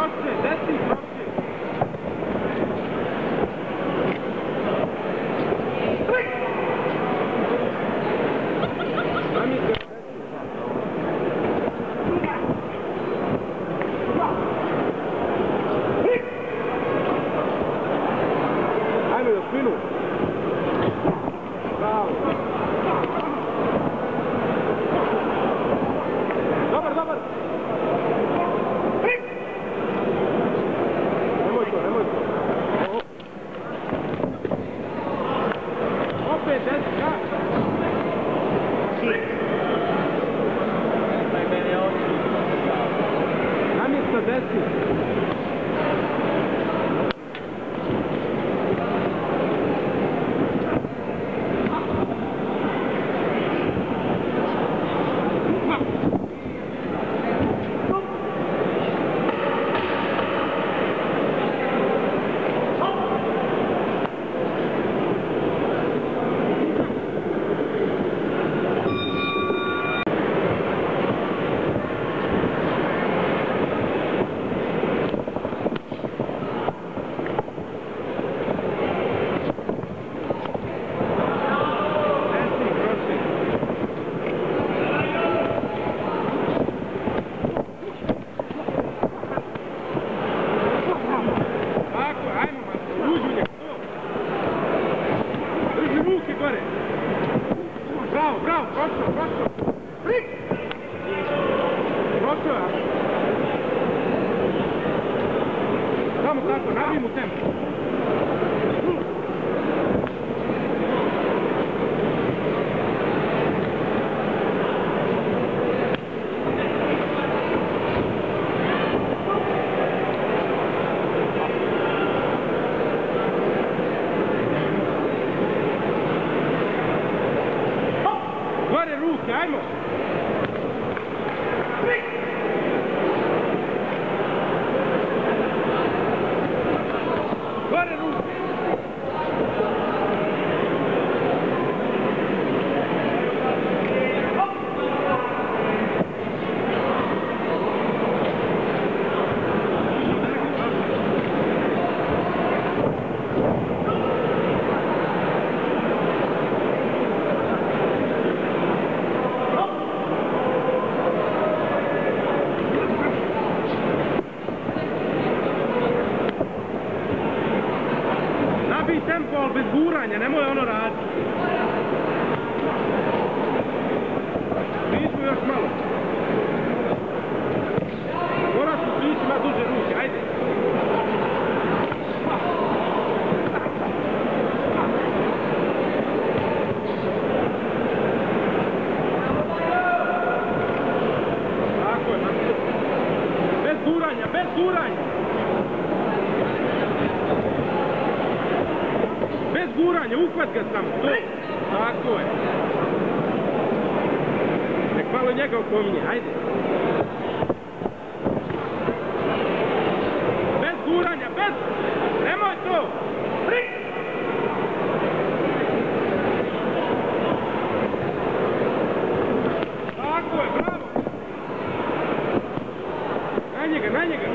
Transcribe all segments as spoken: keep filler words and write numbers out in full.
Prošli, desni, prošli. Ajme, da spinu. Bravo. Dobar, dobar. Nemoj to, nemoj to. Opet, desi, ja. Namjesto desi. Bravo, bravo, prošlo, prošlo. Prik! Prošlo, ja. Samo tako, nabij mu tempo. Gore ruke, ajmo! Gore ruke! Tempo, ali bez guranja, nemoj ono raditi. Priđu još malo. Moraš u prići ima duže ruke, ajde. Tako je, bez guranja, bez guranja. Bez guranja, uhvat ga samo, to, tako je. Nek malo njega opominje, ajde. Bez guranja, bez, nemoj to. Tako je, bravo. Na njega, na njega.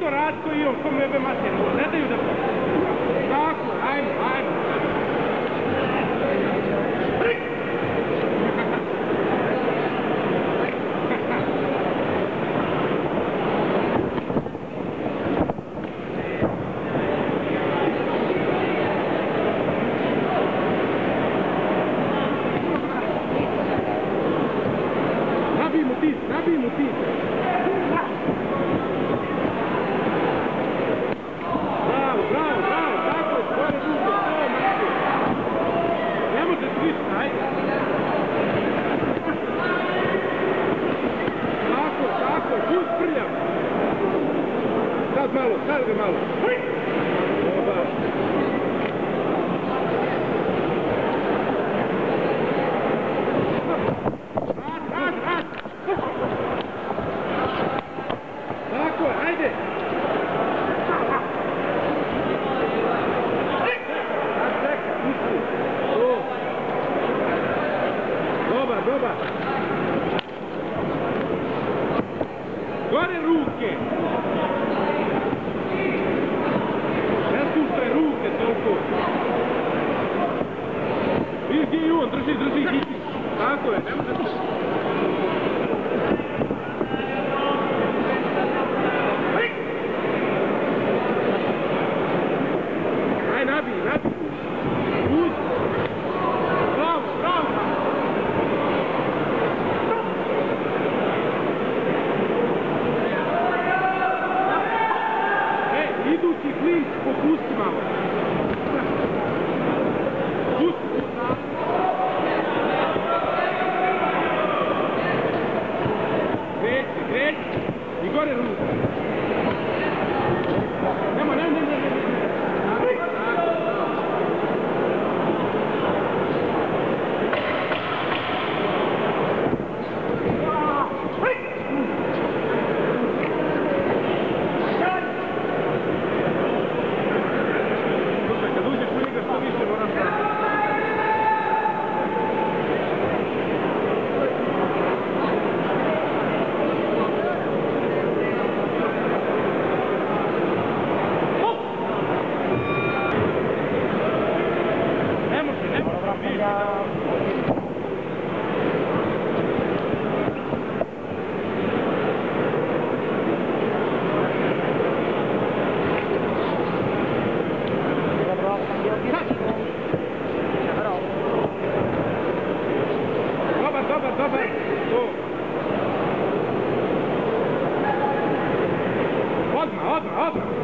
isto Ratko i on, ko mebe mater, ne daju da... Tako, ajmo, ajmo. Nabij mu tis, nabij mu tis. Bravo, bravo, bravo, tako je, stvore ruke, to, Marko. Ne može svišta, ajde. Tako, tako, put prljav. Sad malo, sad ga malo. Dobar. Tako, ajde! Čekaj, pusti. Dobar, dobar. Gore ruke! Ne spuštaj ruke toliko. Vidiš gdje je on, drži, drži, hiti. Tako je, ne može se... Aj, nabij, nabij. Pusti. Bravo, bravo. E, idući klin, popusti malo. Pusti, pusti. Kreći, kreći. I gore ruku. Nema, ne, ne, ne, ne. Kad uđeš u njega što više moram da... Ne može, ne može. Dobar, dobar, dobar. To. Odmah, odmah, odmah.